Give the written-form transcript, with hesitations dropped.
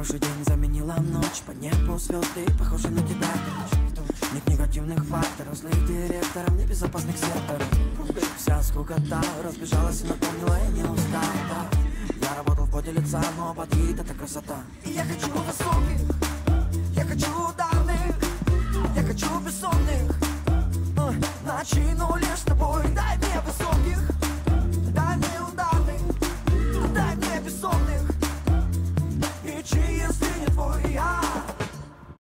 Хороший день заменила ночь, по небу звезды похожи на тебя, дочь. Нет негативных факторов, злых директоров, небезопасных секторов. Вся скукота разбежалась и напомнила, я не устал, да. Я работал в поте лица, но подъедет эта красота. И я хочу высокий.